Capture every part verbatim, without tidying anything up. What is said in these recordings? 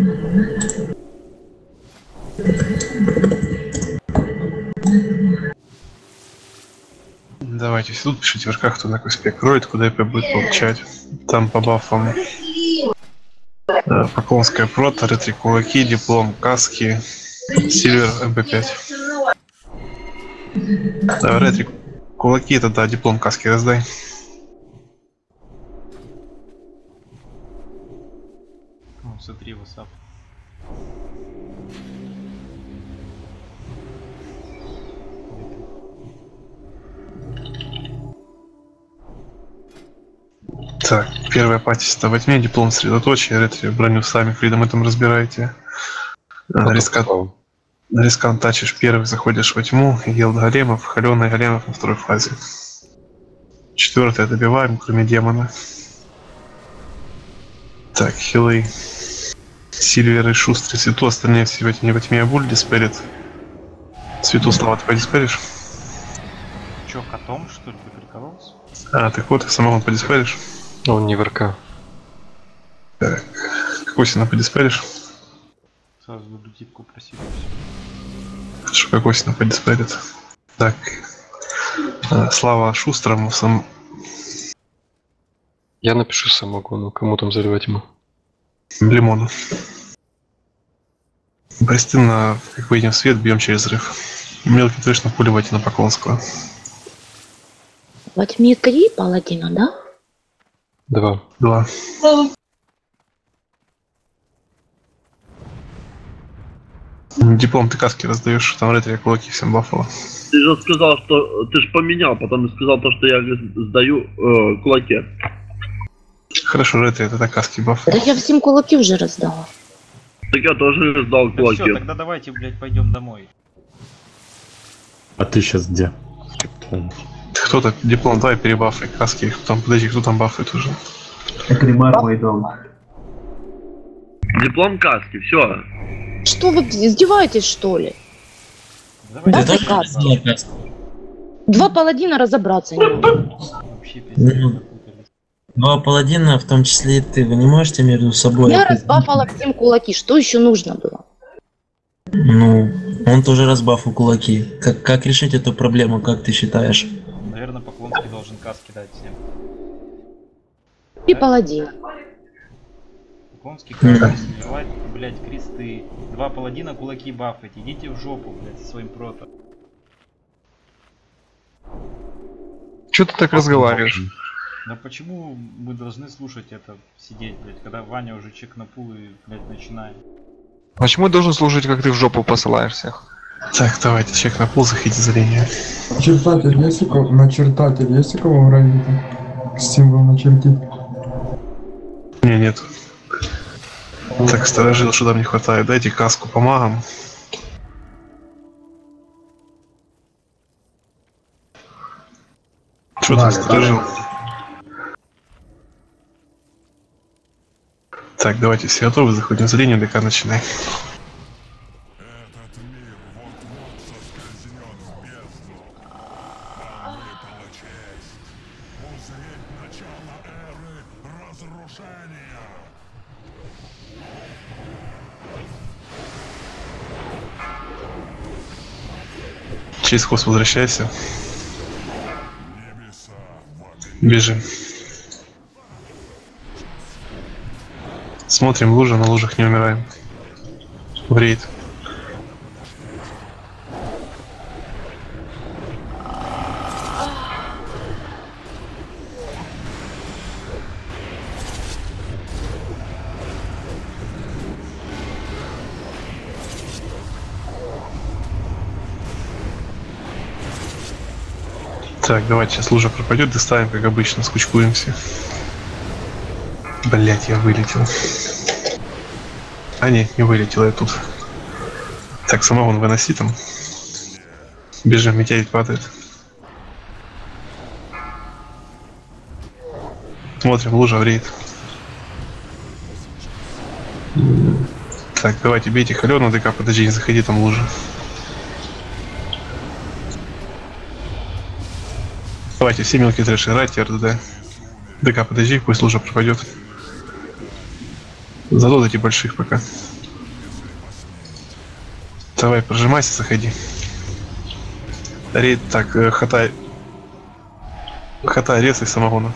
Давайте, если тут пишите в верхах, кто на какой спек роет, куда ИП будет получать. Там по бафам да, Поклонская прота, ретри кулаки, диплом, каски, сильвер, эм пэ пять. Да, ретри кулаки, это да, диплом, каски раздай. Ну, смотри, васап. Так, первая патись это во тьме, диплом средоточия, ретри броню сами фридом этом разбираете. Рискан, рискан тачишь первых, заходишь во тьму, елд големов, холеный големов на второй фазе. Четвертое добиваем, кроме демона. Так, хилы. Сильвер и Шустрый, Свету, остальные все во тьме, во тьме Абуль диспелит. Свету, Слава, ты подиспелишь? Чё, котом, что ли, прикололся? А, так вот, их самого подиспелишь? Он не в РК. Так, Кокосина подиспелишь? Сразу буду типку просить. Хорошо, Кокосина подиспелит. Так, Слава Шустрому сам... Я напишу самогону, кому там заливать ему. Лимону. Брестина, как выйдем в свет, бьем через взрыв. Мелкий трэш напуливайте на Поклонского. Во тьме три паладина, да? Два. Два. Диплом ты каски раздаешь, там ретри кулаки всем баффало. Ты же сказал, что ты же поменял, потом сказал то, что я сдаю э, кулаки. Хорошо, ретри это так каски баф. Да я всем кулаки уже раздала. Так я тоже раздал Да кулаки. все, тогда давайте, блядь, пойдем домой. А ты сейчас где? Кто-то диплом давай перебафай каски, кто там, подожди, кто там бафает уже. Кремар мой дом. Диплом каски, все. Что вы издеваетесь, что ли? Давайте, Да, давайте, каски. Два паладина разобраться не могут. вообще пиздец, запутались. Два паладина, в том числе и ты, вы не можете между собой... Я разбафала всем кулаки, что еще нужно было? Ну, он тоже разбафил кулаки. Как, как решить эту проблему, как ты считаешь? Наверное, Поклонский должен каски дать всем. И паладина. Поклонский каски сливать, блядь, кресты. Два паладина кулаки бафать. Идите в жопу, блядь, со своим прото. Чё ты так разговариваешь? Но почему мы должны слушать это, сидеть, блядь, когда Ваня уже чек на пул и, блядь, начинает? Почему я должен слушать, как ты в жопу посылаешь всех? Так, давайте, чек на пол, заходите зрение. Начертатель есть у кого? Начертатель есть у кого в районе? Символ начертить. Не, нет. Так, сторожил, что там не хватает. Дайте каску по магам. Что там сторожил? Так, давайте все готовы, заходим в зрение, ДК начинаем. Через хвост возвращайся. Бежим. Смотрим лужи, на лужах не умираем. В рейд. Так, давайте сейчас лужа пропадет, доставим, как обычно, скучкуемся. Блять, я вылетел. А не, не вылетел я тут. Так, самогон выноси там. Бежим, метеорит падает. Смотрим, лужа в рейд. Так, давайте бейте холеную ДК, подожди, не заходи, там лужа. Давайте все мелкие трэши, райте РДД. ДК, подожди, пусть лужа пропадет. Задодайте больших пока. Давай, прожимайся, заходи. Рейд, так, э, хатай. Хатай, резай самогона.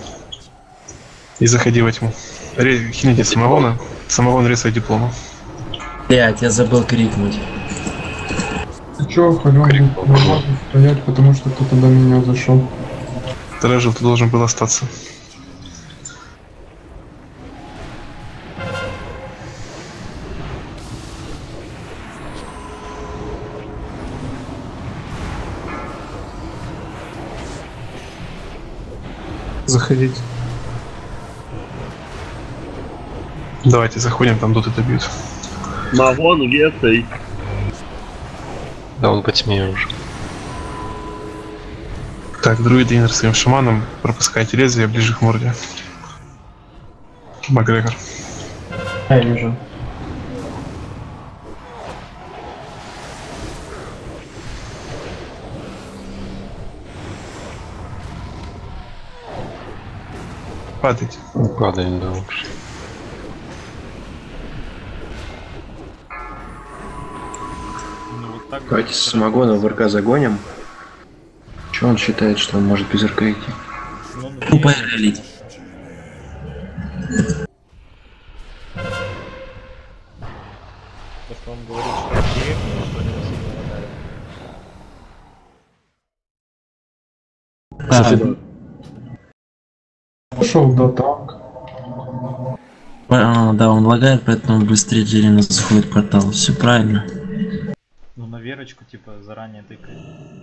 И заходи во тьму. Ре... Хините самогона. Самогон резай диплома. Блять, я забыл крикнуть. Ты чё, халён, не можно стоять, потому что кто-то до меня зашел. Сторожил, ты должен был остаться. Заходить. Давайте заходим, там доты добьют. Магон, весай. Да, он по тьме уже. Так, друиды инер своим шаманом, пропускайте лезвие ближе к морде. Макгрегор. Я вижу. Падайте. Падаем, да, вообще. Ну вот так. Давайте с самогона в РК загоним. Че он считает, что он может без РК идти? Ну, ну, Ну, поехали. то, что он говорит, что деревня, что не сильно А, Пошел, да так. а, да, он лагает, поэтому быстрее деревня заходит в портал. Все правильно. Ну на верочку, типа, заранее тыкает.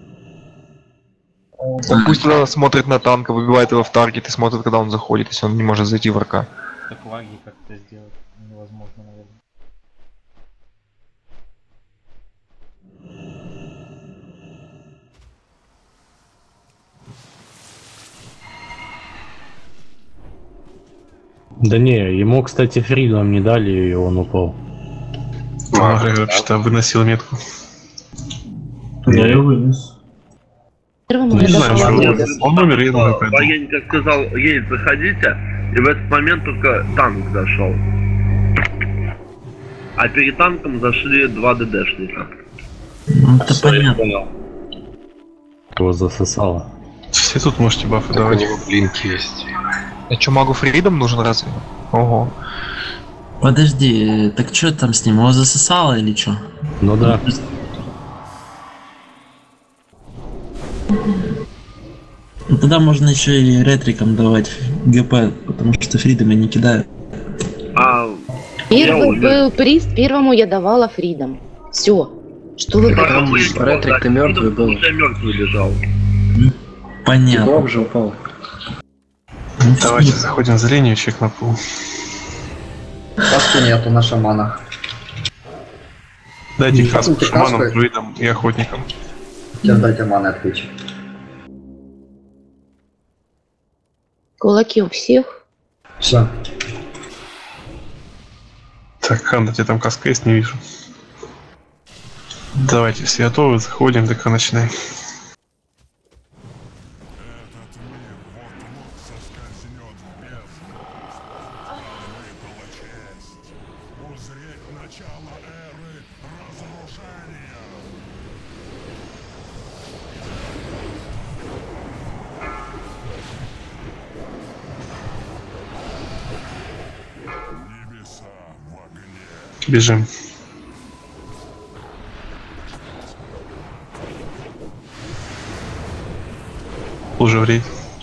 Он пусть тогда смотрит на танка, выбивает его в таргет и смотрит, когда он заходит, если он не может зайти в РК. Так лаги как-то сделать невозможно, наверное. Да не, ему, кстати, фридом не дали, и он упал. Макгрегор что выносил метку. Я ее вынес. Первому Не я знаю, давала что лезвие. он умер, я думаю, пойду. Военник сказал, ей заходите, и в этот момент только танк зашел. А перед танком зашли два ДДшника. Ну, это понятно. Его засосало. Все тут можете бафы Так у давать. него блинк есть. А чё, магу Фридом нужен разве? Ого. Подожди, так что там с ним? Его засосало или что? Ну да. Ну тогда можно еще и ретрикам давать ГП, потому что фридомы не кидают. А Первый Я был приз, первому я давала Фридом. Все. Что вы второму хотите? я Ретрик, ты мертвый был. Уже мертвый лежал. Понятно. Боб же упал. Ну, Давайте всё. заходим за линию, чек на пул. Каски нету на шаманах. Дайте Не каску хотите шаманам, каску? друидам и охотникам. Сейчас дайте маны отключить. Кулаки у всех. Все. Так, Ханда, тебе там каска есть, не вижу. Давайте, все готовы, заходим, ДК начинай. Бежим. Уже в рейд.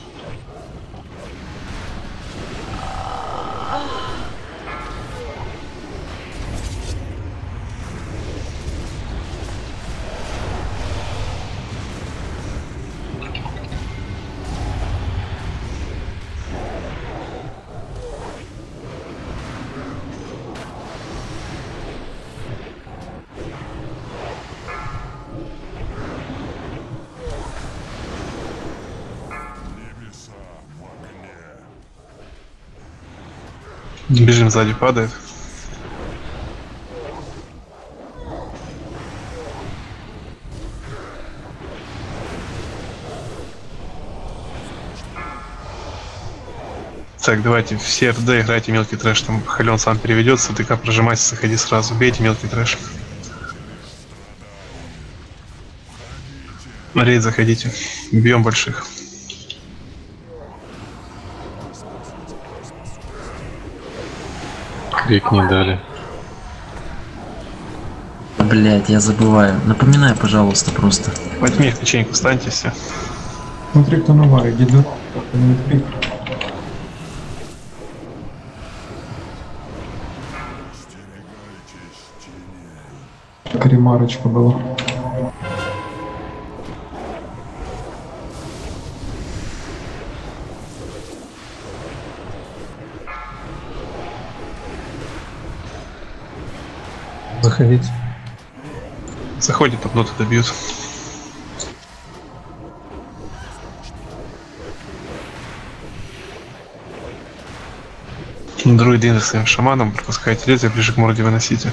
Бежим, сзади падает. Так, давайте все эр дэ играйте мелкий трэш, там Хален сам переведется, ТК прожимайся, заходи сразу, бейте мелкий трэш. На рейд заходите, бьем больших. Крик не дали. Блять, я забываю. Напоминай, пожалуйста, просто. Во тьме в печеньку станьте все. Смотри, кто на варе, гиду. Ремарочка была. Заходите. Заходит, обноты добьют. Друиды с своим шаманом, пропускайте лезвие, ближе к морде выносите.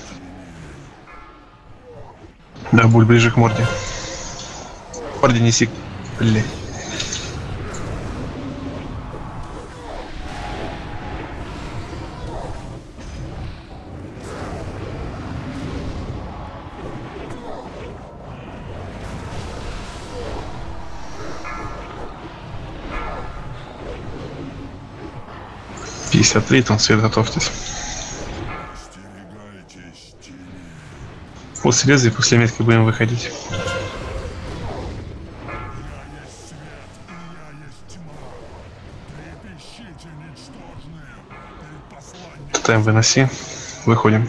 Да, буль ближе к морде. Морде неси. Блин. пятьдесят три, там свет, готовьтесь. После лезвия, после метки будем выходить. Тотем выноси. Выходим.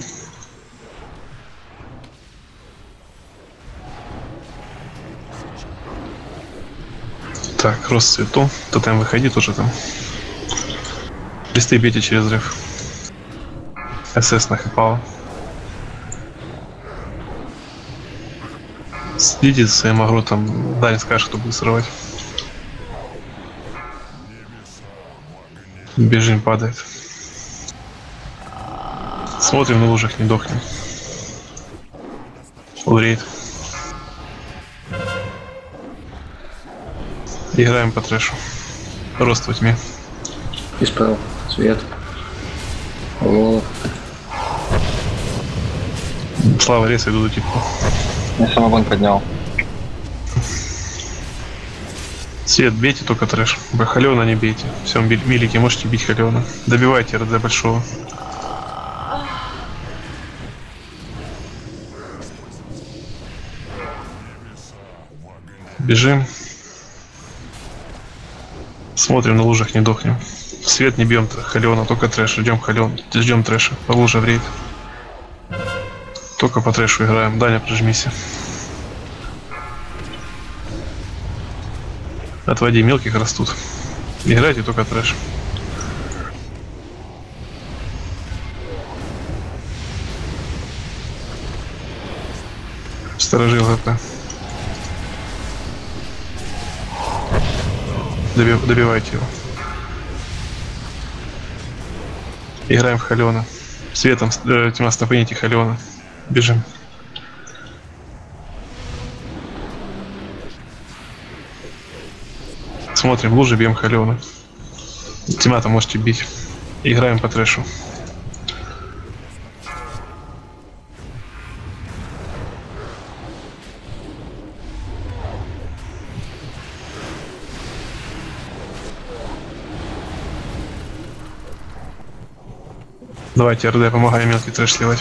Так, рост цвету. Тотем выходи, тоже там. Листы бейте через взрыв. СС нахипало. Следите за своим агротом. Да, не скажешь, кто будет срывать. Бежим, падает. Смотрим на лужах, не дохнем. Урейд. Играем по трэшу. Рост во тьме. Исправил. Свет. О. Слава, рез, иду типа. Я самогон поднял. Свет, бейте только трэш. Вы Халена не бейте. Все, милики, можете бить Халена. Добивайте эр дэ большого. Бежим. Смотрим на лужах, не дохнем. Свет не бьем Халена, только трэш. Ждем Хален. Ждем трэша. По луже в рейд. Только по трэшу играем. Даня, прижмись. Отводи, мелких растут. Играйте только трэш. Сторожил это. Доби- добивайте его. Играем в Халена. Светом, э, тьма, стопыните Халена. Бежим. Смотрим лужи, бьем Халена. Тьма-то можете бить. Играем по трэшу. Давайте, эр дэ, помогаем мелкий трэш сливать.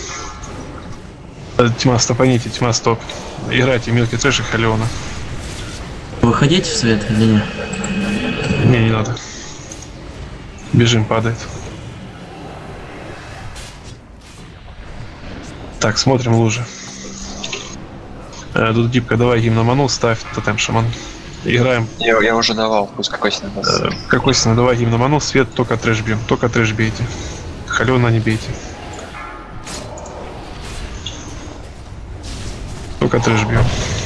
Тьма, стопаните, тьма, стоп. Играйте мелкий трэш и Халена. Выходите в свет или нет? Не, не надо. Бежим, падает. Так, смотрим лужи. Э, тут дипка, давай гимн на ману, ставь тотем шаман. Играем. Я, я уже давал, пусть какой сильный даст. Э, какой сильный, давай гимн на ману, свет, только трэш бьем, только трэш бейте. Халена не бейте. Только трэш бьем.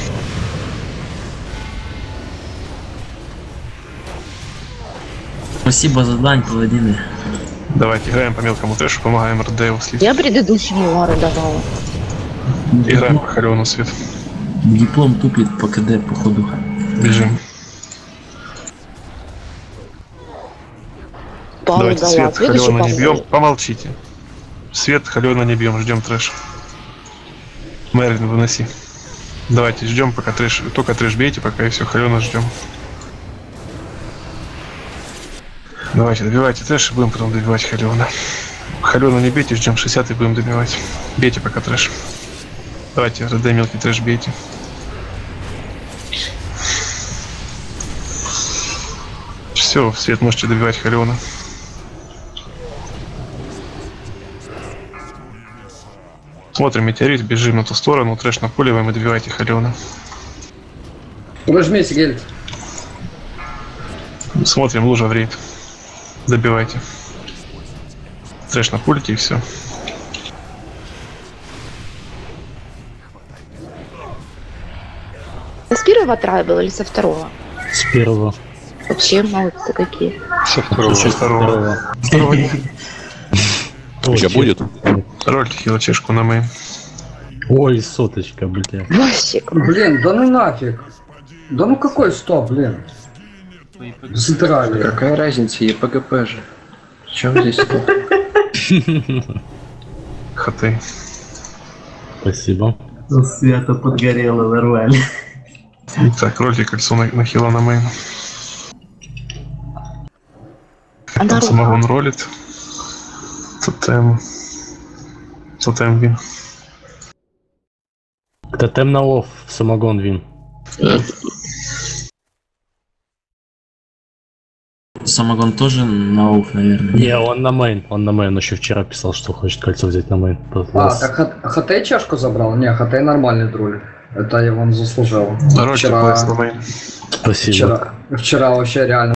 Спасибо за дань, паладины. Давайте играем по мелкому трэшу, помогаем эр дэ его слить. Я предыдущему вару давала. Играем по Халену, свет. Диплом тупит по КД, походу. Бежим. упал, Давайте да свет ладно. Следующий Халена не бьем. упал. Помолчите. Свет Халена не бьем, ждем трэш. Мэрин, выноси. Давайте ждем, пока трэш. Только трэш бейте, пока и все, Халена ждем. Давайте, добивайте трэш и будем потом добивать Халена. Халена не бейте, ждем шестьдесят и будем добивать. Бейте пока трэш. Давайте, РД мелкий трэш бейте. Все, свет можете добивать Халена. Смотрим метеорит, бежим на ту сторону, трэш напуливаем и добивайте Халена. Прожмите, Гельд. Смотрим, лужа в рейд. Добивайте. Трэш напулите и все. С первого трая был или со второго? С первого. Вообще молодцы какие. Со второго. Со второго. Второго нет. Сейчас будет? Рольте хилочешку на мейн. Ой, соточка, бля. Вообще. Блин, да ну нафиг. Да ну какой стоп, блин. Задрали. Какая разница, ЕПГП же. В чем здесь стоп? Хаты. Спасибо. Свято подгорело, нормально. Так, рольте кольцо на, на хила на мейн. Там самогон ролит. Тотем. Тотем вин. Тотем на лов, самогон вин. Самогон тоже на офф, наверное. Не, он на мейн, он на мейн. еще вчера писал, что хочет кольцо взять на мейн. А, так ХТ чашку забрал? Не, ХТ нормальный друль. Это я вам заслужил. Рольте Вчера, на мейн. Спасибо. вчера, вчера вообще реально